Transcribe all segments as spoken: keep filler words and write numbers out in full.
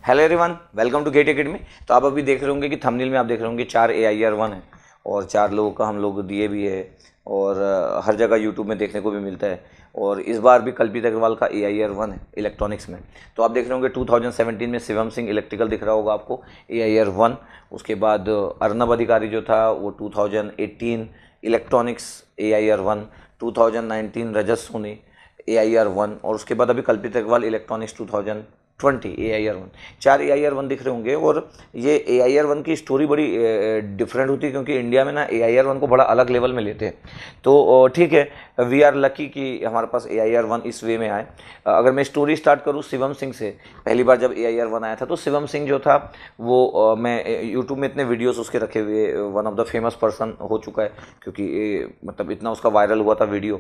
Hello everyone, welcome to GATE academy. तो आप अभी देख रहे होंगे कि थंबनेल में आप देख रहे होंगे चार ए आई आर वन है और चार लोगों का हम लोग दिए भी है और हर जगह यूट्यूब में देखने को भी मिलता है। और इस बार भी कल्पित अग्रवाल का ए आई आर वन है इलेक्ट्रॉनिक्स में। तो आप देख रहे होंगे टू थाउजेंड सेवेंटीन में शिवम सिंह इलेक्ट्रिकल दिख रहा होगा आपको ए आई आर वन। उसके बाद अर्नब अधिकारी जो था वो two thousand eighteen electronics A I R one, two thousand nineteen Rajat Soni A I R one और उसके बाद अभी Kalpit Agrawal electronics two thousand twenty A I R one. चार ए आई आर वन दिख रहे होंगे और ये ए आई आर वन की स्टोरी बड़ी डिफरेंट होती है क्योंकि इंडिया में ना ए आई आर वन को बड़ा अलग लेवल में लेते हैं। तो ठीक है, वी आर लकी कि हमारे पास ए आई आर वन इस वे में आए। अगर मैं स्टोरी स्टार्ट करूँ शिवम सिंह से, पहली बार जब ए आई आर वन आया था तो शिवम सिंह जो था वो मैं यूट्यूब में इतने वीडियोस उसके रखे हुए, one of the famous person हो चुका है क्योंकि मतलब इतना उसका वायरल हुआ था वीडियो।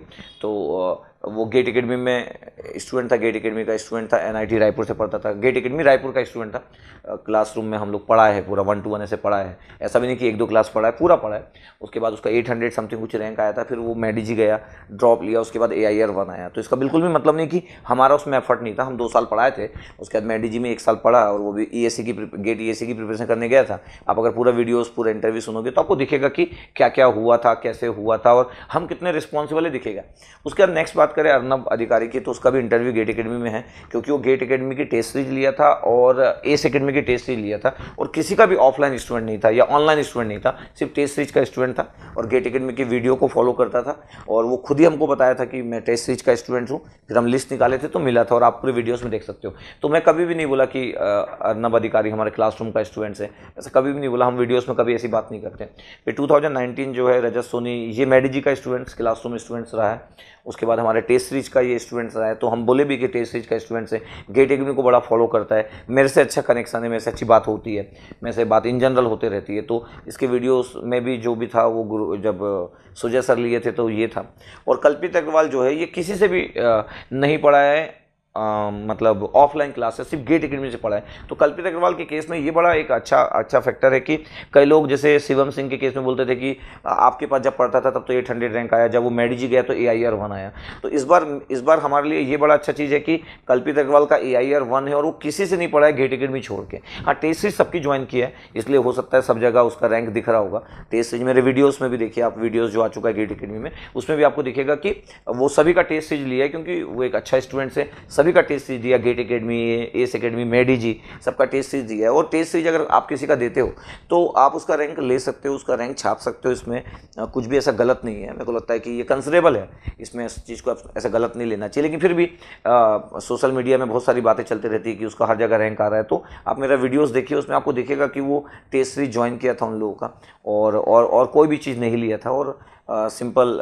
तो वो गेट एकेडमी में स्टूडेंट था, गेट एकेडमी का स्टूडेंट था, एन आई टी रायपुर से पढ़ता था, गेट एकेडमी रायपुर का स्टूडेंट था। क्लासरूम में हम लोग पढ़ा है, पूरा वन टू वन ऐसे पढ़ा है, ऐसा भी नहीं कि एक दो क्लास पढ़ा है, पूरा पढ़ा है। उसके बाद उसका एट हंड्रेड समथिंग कुछ रैंक आया था, फिर वो मेडिजी गया, ड्रॉप लिया, उसके बाद ए आई आर वन आया। तो इसका बिल्कुल भी मतलब नहीं कि हमारा उसमें एफर्ट नहीं था, हम दो साल पढ़ाए थे। उसके बाद मेडिजी में एक साल पढ़ा और वो भी ई एस सी की गेट ई एस सी की प्रिपरेशन करने गया था। आप अगर पूरा वीडियोस पूरा इंटरव्यू सुनोगे तो आपको दिखेगा कि क्या क्या हुआ था, कैसे हुआ था और हम कितने रिस्पॉन्सिबल दिखेगा। उसके बाद नेक्स्ट बात करें अर्नब अधिकारी की, तो उसका भी इंटरव्यू गेट एकेडमी में है क्योंकि वो गेट एकेडमी की टेस्ट सीरीज लिया था और एस एकेडमी की टेस्ट सीरीज लिया था और किसी का भी ऑफलाइन स्टूडेंट नहीं था या ऑनलाइन स्टूडेंट नहीं था, सिर्फ टेस्ट सीरीज का स्टूडेंट था और गेट एकेडमी की वीडियो को फॉलो करता था। और वो खुद ही हमको बताया था कि मैं टेस्ट सीरीज का स्टूडेंट हूँ। फिर हम लिस्ट निकाले थे तो मिला था और आप पूरे वीडियोस में देख सकते हो। तो मैं कभी भी नहीं बोला कि अर्नब अधिकारी हमारे क्लासरूम का स्टूडेंट्स है, ऐसा कभी भी नहीं बोला। हम वीडियोस में कभी ऐसी बात नहीं करते। फिर टू थाउजेंड नाइनटीन जो है रजत सोनी, ये मेडिजी का स्टूडेंट्स क्लासरूम स्टूडेंट्स रहा है। उसके बाद हमारे टेस्ट सीरीज का ये स्टूडेंट्स रहा है। तो हम बोले भी कि टेस्ट सीरीज का स्टूडेंट्स है, गेट एकेडमी को बड़ा फॉलो करता है, मेरे से अच्छा कनेक्शन है, मेरे से अच्छी बात होती है, मेरे से बात इन जनरल होते रहती है। तो इसके वीडियोस में भी जो भी था वो गुरु जब सुजय सर लिए थे तो ये था। और कल्पित अग्रवाल जो है ये किसी से भी नहीं पढ़ा है, आ, मतलब ऑफलाइन क्लासेस सिर्फ गेट एकेडमी से पढ़ा है। तो कल्पित अग्रवाल के केस में ये बड़ा एक अच्छा अच्छा फैक्टर है कि कई लोग जैसे शिवम सिंह के केस में बोलते थे कि आपके पास जब पढ़ता था तब तो एट हंड्रेड रैंक आया, जब वो मेडिजी गया तो ए आई आर वन आया। तो इस बार इस बार हमारे लिए ये बड़ा अच्छा चीज़ है कि कल्पित अग्रवाल का ए आई आर वन है और वो किसी से नहीं पढ़ा है गेट एकेडमी छोड़ के। हाँ, टेस्ट सीरीज सबकी ज्वाइन की है, इसलिए हो सकता है सब जगह उसका रैंक दिख रहा होगा। टेस्ट सीरीज मेरे वीडियोज़ में भी देखिए आप, वीडियोज़ जो आ चुका है गेट एकेडमी में उसमें भी आपको दिखेगा कि वो सभी का टेस्ट सीरीज लिया है क्योंकि वो एक अच्छा स्टूडेंट है, सभी का टेस्ट सीरीज दिया। GATE academy, ACE academy, Made Easy सबका टेस्ट सीरीज दिया है। और टेस्ट सीरीज अगर आप किसी का देते हो तो आप उसका रैंक ले सकते हो, उसका रैंक छाप सकते हो। इसमें कुछ भी ऐसा गलत नहीं है, मेरे को लगता है कि ये कंसिडरेबल है, इसमें इस चीज़ को ऐसा गलत नहीं लेना चाहिए। लेकिन फिर भी आ, सोशल मीडिया में बहुत सारी बातें चलती रहती है कि उसका हर जगह रैंक आ रहा है। तो आप मेरा वीडियोस देखिए, उसमें आपको दिखेगा कि वो टेस्ट सीरीज ज्वाइन किया था उन लोगों का और और, और कोई भी चीज़ नहीं लिया था और सिंपल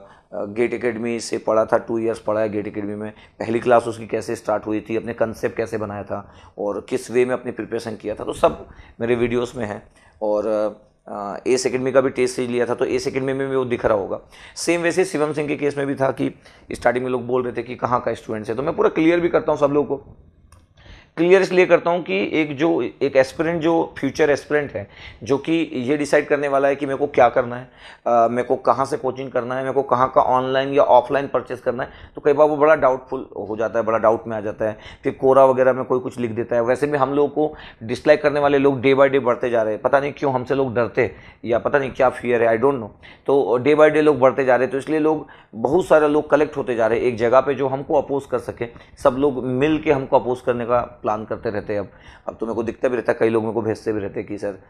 गेट एकेडमी से पढ़ा था। टू इयर्स पढ़ा है गेट एकेडमी में। पहली क्लास उसकी कैसे स्टार्ट हुई थी, अपने कंसेप्ट कैसे बनाया था और किस वे में अपनी प्रिपरेशन किया था, तो सब मेरे वीडियोस में है। और एस एकेडमी का भी टेस्ट सीरीज लिया था तो एस एकेडमी में भी वो दिख रहा होगा। सेम वैसे शिवम सिंह के केस में भी था कि स्टार्टिंग में लोग बोल रहे थे कि कहाँ का स्टूडेंट्स है। तो मैं पूरा क्लियर भी करता हूँ सब लोगों को, क्लियर इसलिए करता हूँ कि एक जो एक एस्पिरेंट जो फ्यूचर एस्पिरेंट है जो कि ये डिसाइड करने वाला है कि मेरे को क्या करना है, आ, मेरे को कहाँ से कोचिंग करना है, मेरे को कहाँ का ऑनलाइन या ऑफलाइन परचेस करना है, तो कई बार वो बड़ा डाउटफुल हो जाता है, बड़ा डाउट में आ जाता है। फिर कोरा वगैरह में कोई कुछ लिख देता है। वैसे भी हम लोगों को डिसलाइक करने वाले लोग डे बाय डे बढ़ते जा रहे हैं, पता नहीं क्यों हमसे लोग डरते या पता नहीं क्या फियर है, आई डोंट नो। तो डे बाय डे लोग बढ़ते जा रहे हैं, तो इसलिए लोग बहुत सारे लोग कलेक्ट होते जा रहे हैं एक जगह पे जो हमको अपोज कर सके। सब लोग मिल के हमको अपोज करने का प्लान करते रहते हैं। अब अब तो मेरे को दिखता भी रहता है, कई लोग मेरे को भेजते भी रहते हैं कि सर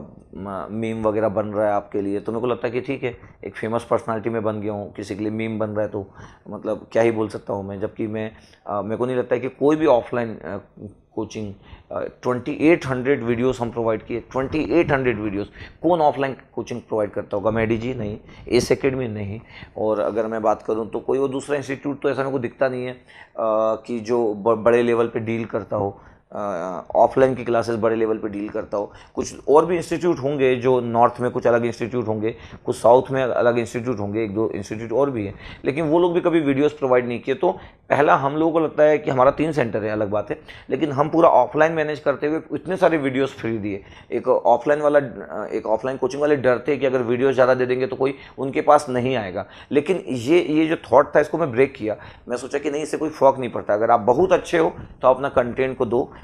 मीम वगैरह बन रहा है आपके लिए। तो मेरे को लगता है कि ठीक है, एक फेमस पर्सनालिटी में बन गया हूँ, किसी के लिए मीम बन रहा है तो मतलब क्या ही बोल सकता हूँ मैं। जबकि मैं मेरे को नहीं लगता है कि कोई भी offline coaching twenty eight hundred videos हम प्रोवाइड किए, ट्वेंटी एट हंड्रेड वीडियोस कौन ऑफलाइन कोचिंग प्रोवाइड करता होगा? मेडिजी नहीं, एस एकेडमी नहीं। और अगर मैं बात करूं तो कोई वो दूसरा इंस्टीट्यूट तो ऐसा मेरे को दिखता नहीं है आ, कि जो बड़े लेवल पे डील करता हो, ऑफलाइन की क्लासेस बड़े लेवल पे डील करता हो। कुछ और भी इंस्टीट्यूट होंगे जो नॉर्थ में कुछ अलग इंस्टीट्यूट होंगे, कुछ साउथ में अलग इंस्टीट्यूट होंगे, एक दो इंस्टीट्यूट और भी हैं, लेकिन वो लोग भी कभी वीडियोस प्रोवाइड नहीं किए। तो पहला हम लोगों को लगता है कि हमारा तीन सेंटर है, अलग बात है, लेकिन हम पूरा ऑफलाइन मैनेज करते हुए इतने सारे वीडियोस फ्री दिए। एक ऑफलाइन वाला एक ऑफलाइन कोचिंग वाले डरते कि अगर वीडियो ज़्यादा दे देंगे तो कोई उनके पास नहीं आएगा, लेकिन ये ये जो थॉट था इसको मैं ब्रेक किया। मैं सोचा कि नहीं, इससे कोई फर्क नहीं पड़ता। अगर आप बहुत अच्छे हो तो अपना कंटेंट को दो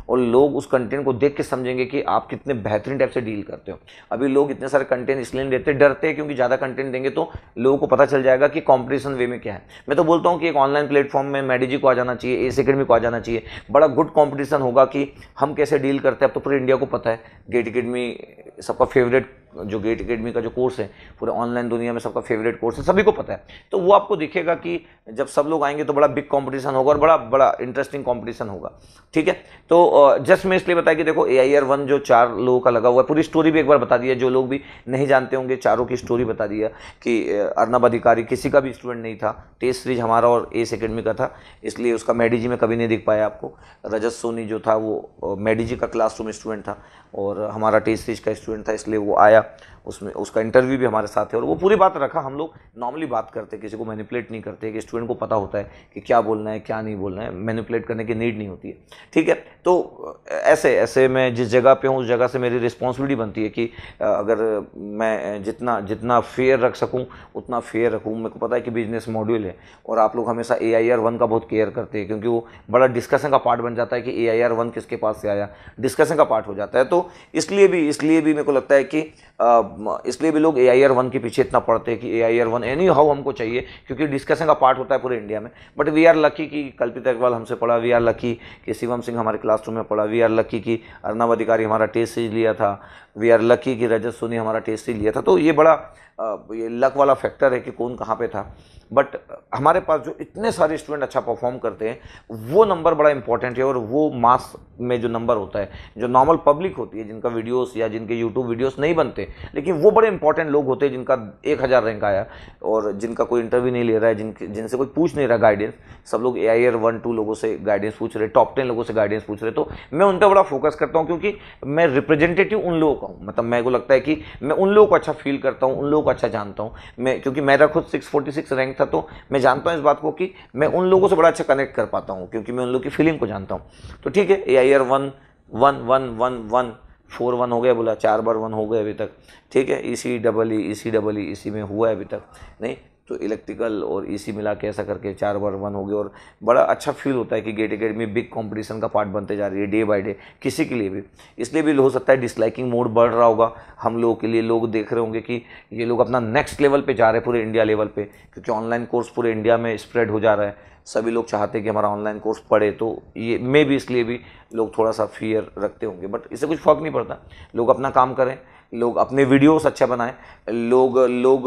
और लोग उस कंटेंट को देख के समझेंगे कि आप कितने बेहतरीन टाइप से डील करते हो। अभी लोग इतने सारे कंटेंट इसलिए नहीं देते, डरते हैं क्योंकि ज़्यादा कंटेंट देंगे तो लोगों को पता चल जाएगा कि कॉम्पिटिशन वे में क्या है। मैं तो बोलता हूँ कि एक ऑनलाइन प्लेटफॉर्म में मैडीजी को आ जाना चाहिए, एस एकेडमी को आ जाना चाहिए, बड़ा गुड कॉम्पिटिशन होगा कि हम कैसे डील करते हैं। अब तो पूरे इंडिया को पता है गेट एकेडमी सबका फेवरेट, जो गेट एकेडमी का जो कोर्स है पूरे ऑनलाइन दुनिया में सबका फेवरेट कोर्स है, सभी को पता है। तो वो आपको दिखेगा कि जब सब लोग आएंगे तो बड़ा बिग कंपटीशन होगा और बड़ा बड़ा इंटरेस्टिंग कंपटीशन होगा। ठीक है, तो जस्ट मैं इसलिए बताया कि देखो ए आई आर वन जो चार लोगों का लगा हुआ है, पूरी स्टोरी भी एक बार बता दिया, जो लोग भी नहीं जानते होंगे चारों की स्टोरी बता दिया कि अर्नब अधिकारी किसी का भी स्टूडेंट नहीं था, टेस्ट सीरीज हमारा और एस एकेडमी का था, इसलिए उसका मेडीजी में कभी नहीं दिख पाया आपको। रजत सोनी जो था वो मेडीजी का क्लासरूम स्टूडेंट था और हमारा टेस्ट सीरीज का स्टूडेंट था, इसलिए वो आया, उसमें उसका इंटरव्यू भी हमारे साथ है और वो पूरी बात रखा। हम लोग नॉर्मली बात करते, किसी को मैनिपुलेट नहीं करते, कि स्टूडेंट को पता होता है कि क्या बोलना है क्या नहीं बोलना है, मैनिपुलेट करने की नीड नहीं होती है। ठीक है, तो ऐसे ऐसे मैं जिस जगह पे हूँ उस जगह से मेरी रिस्पॉन्सिबिलिटी बनती है कि अगर मैं जितना जितना फेयर रख सकूँ उतना फेयर रखूँ। मेरे को पता है कि बिजनेस मॉड्यूल है और आप लोग हमेशा ए आई आर वन का बहुत केयर करते हैं, क्योंकि वो बड़ा डिस्कशन का पार्ट बन जाता है कि ए आई आर वन किसके पास से आया, डिस्कशन का पार्ट हो जाता है। तो इसलिए भी इसलिए भी मेरे को लगता है कि इसलिए भी लोग ए आई आर वन के पीछे इतना पढ़ते हैं कि A I R one anyhow हमको चाहिए, क्योंकि डिस्कशन का पार्ट होता है पूरे इंडिया में। बट वी आर लकी कि कल्पित अग्रवाल हमसे पढ़ा, वी आर लकी कि शिवम सिंह हमारे क्लासरूम में पढ़ा, वी आर लकी कि अर्नब अधिकारी हमारा टेस्ट सीरीज लिया था, वी आर लकी कि रजत सोनी हमारा टेस्ट सीरीज लिया था। तो ये बड़ा ये लक वाला फैक्टर है कि कौन कहाँ पे था। बट हमारे पास जो इतने सारे स्टूडेंट अच्छा परफॉर्म करते हैं वो नंबर बड़ा इंपॉर्टेंट है, और वो मास में जो नंबर होता है, जो नॉर्मल पब्लिक होती है जिनका वीडियोस या जिनके यूट्यूब वीडियोस नहीं बनते, लेकिन वो बड़े इंपॉर्टेंट लोग होते हैं जिनका एक हज़ार रैंक आया और जिनका कोई इंटरव्यू नहीं ले रहा है, जिनके जिनसे कोई पूछ नहीं रहा गाइडेंस, सब लोग A I R one two लोगों से गाइडेंस पूछ रहे, टॉप टेन लोगों से गाइडेंस पूछ रहे। तो मैं उन पर बड़ा फोकस करता हूँ, क्योंकि मैं रिप्रेजेंटेटिव उन लोगों का हूँ। मतलब मेरे को लगता है कि मैं उन लोगों को अच्छा फील करता हूँ, उन लोगों को अच्छा जानता हूँ मैं, क्योंकि मेरा खुद सिक्स फोर्टी सिक्स रैंक था, तो मैं जानता हूँ इस बात को कि मैं उन लोगों से बड़ा अच्छा कनेक्ट कर पाता हूँ, क्योंकि मैं उन लोगों की फीलिंग को जानता हूँ। तो ठीक है, A I R one one one one one four one हो गया, बोला चार बार वन हो गए अभी तक। ठीक है, ई सी डबल ई ई सी डबल ई इसी में हुआ है अभी तक नहीं, तो इलेक्ट्रिकल और इसी मिला के ऐसा करके चार बार वन हो गए। और बड़ा अच्छा फील होता है कि गेट एकेडमी बिग कंपटीशन का पार्ट बनते जा रही है डे बाय डे, किसी के लिए भी। इसलिए भी हो सकता है डिसलाइकिंग मोड बढ़ रहा होगा हम लोगों के लिए, लोग देख रहे होंगे कि ये लोग अपना नेक्स्ट लेवल पे जा रहे हैं पूरे इंडिया लेवल पे, क्योंकि ऑनलाइन कोर्स पूरे इंडिया में स्प्रेड हो जा रहा है, सभी लोग चाहते हैं कि हमारा ऑनलाइन कोर्स पढ़े। तो ये मे भी इसलिए भी लोग थोड़ा सा फियर रखते होंगे, बट इससे कुछ फ़र्क नहीं पड़ता। लोग अपना काम करें, लोग अपने वीडियोस अच्छा बनाएं, लोग लोग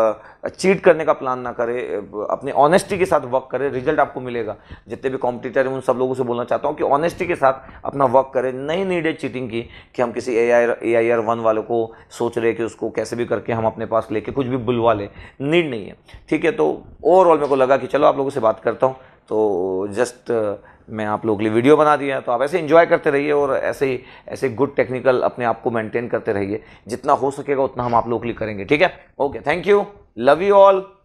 चीट करने का प्लान ना करें, अपने ऑनेस्टी के साथ वर्क करें, रिजल्ट आपको मिलेगा। जितने भी कॉम्पिटिटर हैं उन सब लोगों से बोलना चाहता हूँ कि ऑनेस्टी के साथ अपना वर्क करें, नहीं नीडेड चीटिंग की कि हम किसी ए आई आर वन वालों को सोच रहे कि उसको कैसे भी करके हम अपने पास लेके कुछ भी बुलवा लें, नीड नहीं है। ठीक है, तो ओवरऑल मेरे को लगा कि चलो आप लोगों से बात करता हूँ, तो जस्ट मैं आप लोगों के लिए वीडियो बना दिया। तो आप ऐसे एंजॉय करते रहिए और ऐसे ही ऐसे गुड टेक्निकल अपने आप को मेंटेन करते रहिए, जितना हो सकेगा उतना हम आप लोगों के लिए करेंगे। ठीक है, okay, thank you, love you all.